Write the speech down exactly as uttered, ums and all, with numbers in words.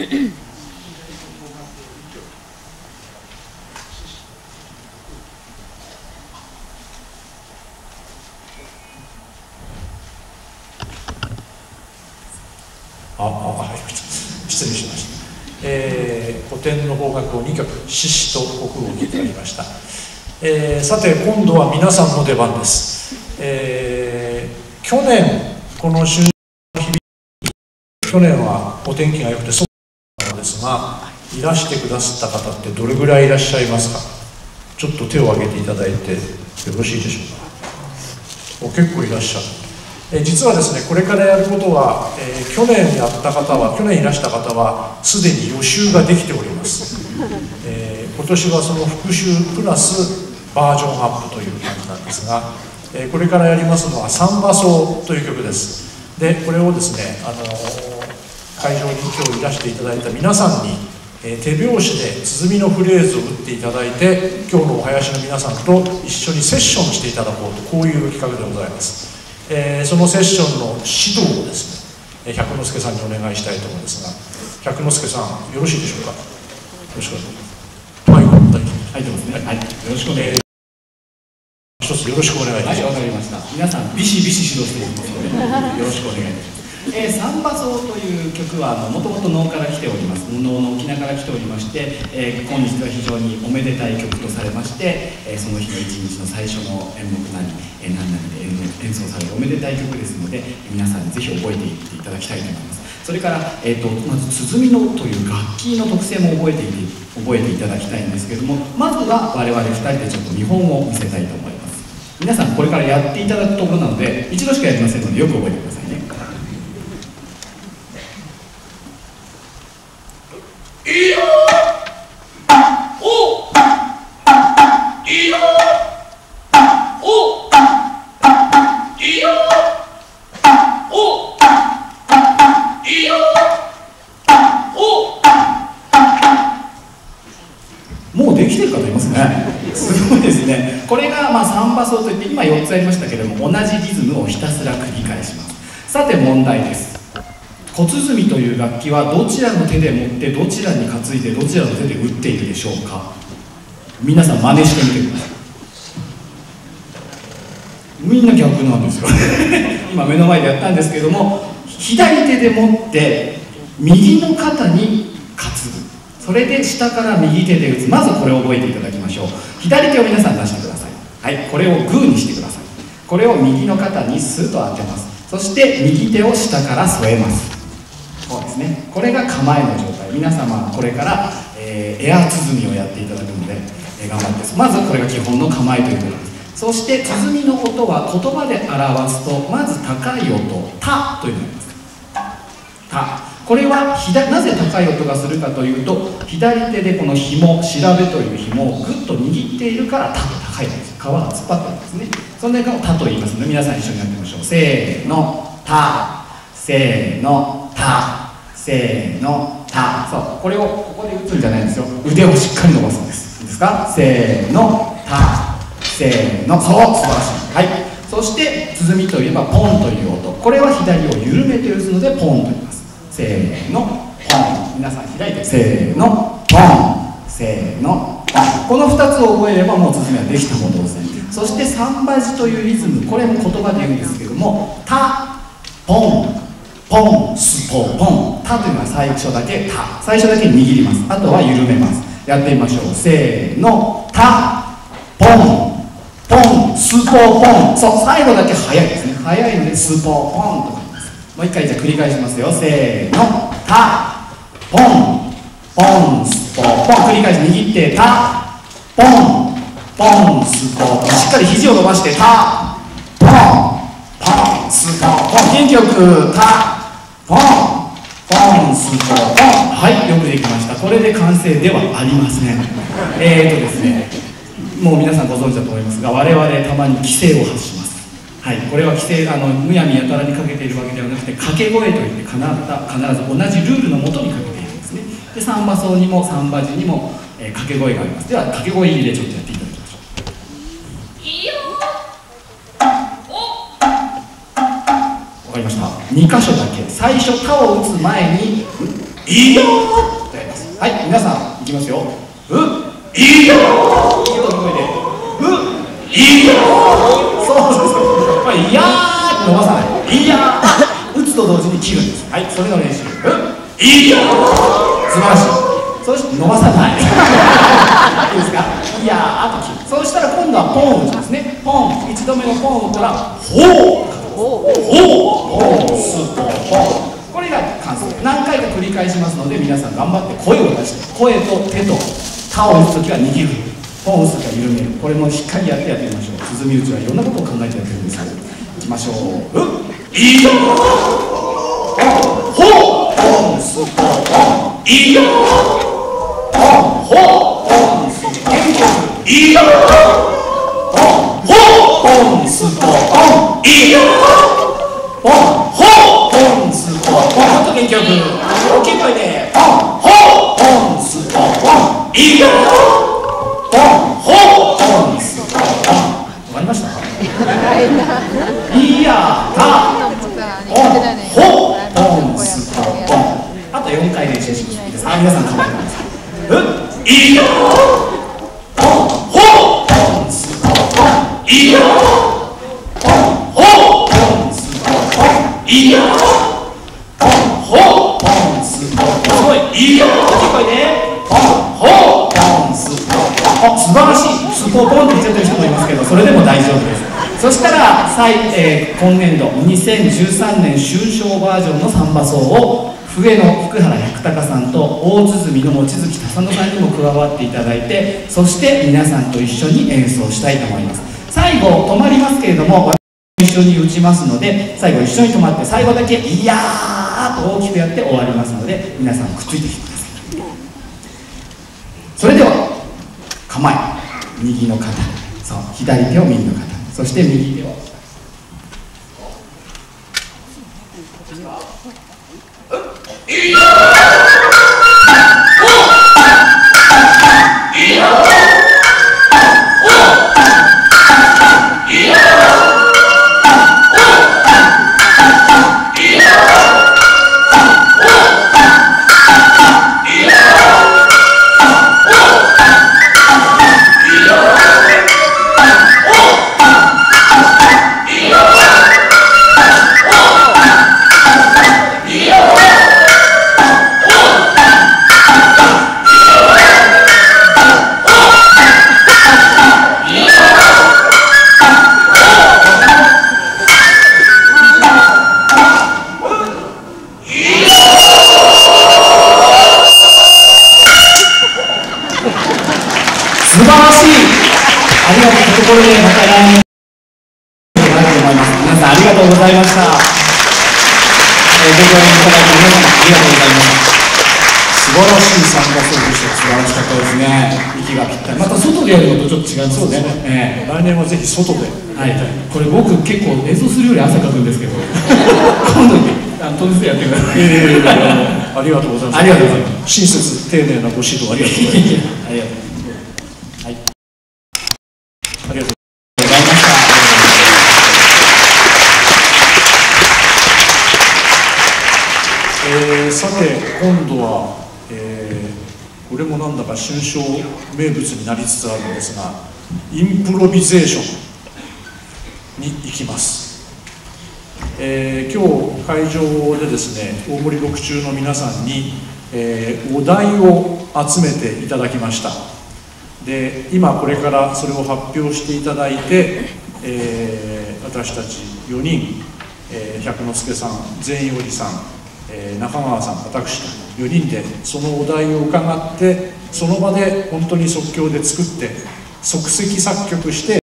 ああ入りました。失礼しました。えー、古典の邦楽をにきょく、獅子と国語を聴いてありました。えー、さて今度は皆さんの出番です。えー、去年この春の日々、去年はお天気が良くてそうなのですが、いらしてくださった方ってどれぐらいいらっしゃいますか。ちょっと手を挙げていただいてよろしいでしょうか。お結構いらっしゃる。えー、実はですね、これからやることは、えー、去年やった方は、去年いらした方はすでに予習ができております。えー、今年はその復習プラスバージョンアップという感じなんですが、えー、これからやりますのはサンバ奏という曲です。でこれをですね、あのー、会場に今日いらしていただいた皆さんに、えー、手拍子で鼓のフレーズを打っていただいて、今日のお囃子の皆さんと一緒にセッションしていただこうと、こういう企画でございます。えー、そのセッションの指導をですね、百之助さんにお願いしたいと思うんですが、百之助さんよろしいでしょうか。よろしくお願いします。マイクを大きに入ってますね。はい、よろしくお願いします。一つよろしくお願いします。 はい、わかりました。皆さんビシビシ指導していきますのでよろしくお願いします。えー、サンバ奏という曲はもともと能から来ております。能の沖縄から来ておりまして、えー、今日は非常におめでたい曲とされまして、えー、その日の一日の最初の演目なり、えー、何々で演奏されるおめでたい曲ですので、皆さんにぜひ覚えていっていただきたいと思います。それから、えー、とまず鼓のという楽器の特性も覚えていて覚えていただきたいんですけれども、まずは我々ふたりでちょっと見本を見せたいと思います。皆さんこれからやっていただくところなので一度しかやりませんのでよく覚えてくださいね。いいよおいいよおいいよおいいよおもうできてる方いますね。すごいですね。これがまあサンバ奏といって今よっつありましたけれども、同じリズムをひたすら繰り返します。さて問題です。小鼓という楽器はどちらの手で持ってどちらに担いでどちらの手で打っているでしょうか。皆さん真似してみてください。みんな逆なんですよ今目の前でやったんですけれども、左手で持って右の肩に担ぐ、それで下から右手で打つ。まずこれを覚えていただきましょう。左手を皆さん出してください。はい、これをグーにしてください。これを右の肩にスッと当てます。そして右手を下から添えます。そうですね、これが構えの状態。皆様これから、えー、エア鼓をやっていただくので、えー、頑張って。まずこれが基本の構えということです。そして鼓の音は言葉で表すと、まず高い音「た」というのがあります。た、これは左、なぜ高い音がするかというと、左手でこの紐、調べという紐をグッと握っているから「た」と高いんです。皮が突っ張ってるんですね。それが「た」と言いますので、皆さん一緒にやってみましょう。せーの「た」、せーの「た」、せーの「た」。そう、これをここで打つんじゃないんですよ。腕をしっかり伸ばすんです。いいですか。せーの「た」、せーの、そう、素晴らしい。はい。そして鼓といえばポンという音、これは左を緩めて打つのでポンと言います。せーのポン。皆さん開いて、せーのポン、せーのポン。このふたつを覚えればもう鼓はできたも同然。そしてサンバジというリズム、これも言葉で言うんですけども、タポンポンスポポン。タというのは最初だけタ、最初だけ握ります。あとは緩めます。やってみましょう。せーのタポンポンスポポン。そう、最後だけ早いですね。早いのでスポポンとなります。もう一回じゃあ繰り返しますよ。せーのタポンポンスポポン。繰り返し握ってタポンポンスポポン。しっかり肘を伸ばしてタポンポンスポポン。元気よくタポンポンスポポン。はい、よくできました。これで完成ではありません。えーとですねもう皆さんご存知だと思いますが、我々たまに規制を発します。はい、これは規制、あのむやみやたらにかけているわけではなくて、掛け声といって必ず同じルールのもとにかけているんですね。でサンバ奏にもサンバジにも、えー、掛け声があります。では掛け声入りでちょっとやっていただきましょう。いいよお、わかりました。に箇所だけ、最初「た」を打つ前にいいよーとやります。はい、皆さんいきますよ。ういいよー、いいよー、声でういいよー、そうそうそう、これいやーって伸ばさない、いやー、打つと同時に切るんです。はい、それの練習。ういいよー、素晴らしい。そして伸ばさないいいですか、いやー、あと切る。そうしたら今度はポン打ちますね。ポン、一度目のポン打ったらほうほうほうスポン、これが完成。何回か繰り返しますので、皆さん頑張って声を出して、声と手と他を打つときは握る、ポンを打つときは緩める、これもしっかりやってやってみましょう。鼓打ちはいろんなことを考えてやってるんですけど、いきましょう。ういいよほうポンスポン、いいよポンほうポンスポン、いいよポンほうポンスポン、いいよポンほうポンスポン、もっと元気よく大きい声でポンほうポンスポン、いいよポンほうポンスポン。終わりました？いやたポンほうポンスポン。あとよんかい練習します。いいですか？皆さん構えてください。ういいよポンほうポンスポン、いいよポンほうポンスポン、いいよポンほうポンスポン、すごいいいよ、大きい声でポンほうポンスポン。素晴らしい。スポポンって言っちゃってる人もいますけど、それでも大丈夫です。そしたら再、えー、今年度にせんじゅうさんねん春章バージョンのサンバ奏を笛の福原百隆さんと大鼓の望月忠野さんにも加わっていただいて、そして皆さんと一緒に演奏したいと思います。最後止まりますけれども、一緒に打ちますので、最後一緒に止まって最後だけ「いやー」と大きくやって終わりますので、皆さんくっついてきてください。それでは構え、右の肩、そう、左手を右の肩、そして右手をいや素晴らしい。ありがとう。ところでまた来年なると思います。皆さんありがとうございました。えー、ご協力いただいて皆さんありがとうございました。素晴らしい参加奏でした。素晴らしかったですね。息がぴったり。また外でやるのとちょっと違いますね。えー、来年はぜひ外で。はい。これ僕結構演奏するより汗かくんですけど、今度あの当日やってください。えー、ありがとうございます。ありがとうございます。親切丁寧なご指導ありがとうございます。ありがとうございます。はい、ありがとうございました。 えー、さて今度は、えー、これもなんだか春章名物になりつつあるんですが、インプロビゼーションに行きます。えー、今日会場でですね、大森六中の皆さんに、えー、お題を集めていただきました。で今これからそれを発表していただいて、えー、私たちよにん、えー、百之助さん、全員おじさん、えー、中川さん、私とよにんでそのお題を伺って、その場で本当に即興で作って即席作曲して